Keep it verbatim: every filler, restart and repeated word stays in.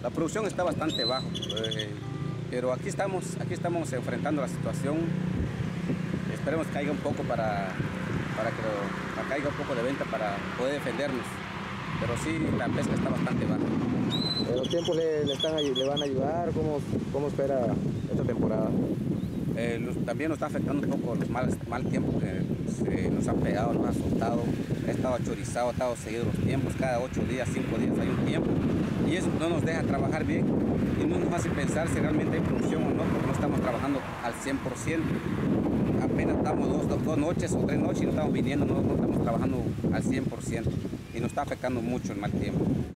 La producción está bastante baja, eh, pero aquí estamos, aquí estamos enfrentando la situación. Esperemos que caiga un poco para, para que lo, para caiga un poco de venta para poder defendernos. Pero sí, la pesca está bastante baja. ¿Los tiempos le, le, están, le van a ayudar? ¿Cómo, cómo espera esta temporada? Eh, los, también nos está afectando un poco los mal, mal tiempos que se nos han pegado, nos ha azotado. Ha estado chorizado, ha estado seguido los tiempos. Cada ocho días, cinco días hay un tiempo. Y eso no nos deja trabajar bien. Y no nos hace pensar si realmente hay producción o no, porque no estamos trabajando al cien por ciento. Apenas estamos dos, dos, dos noches o tres noches y no estamos viniendo, no, no estamos trabajando al cien por ciento. Y nos está afectando mucho el mal tiempo.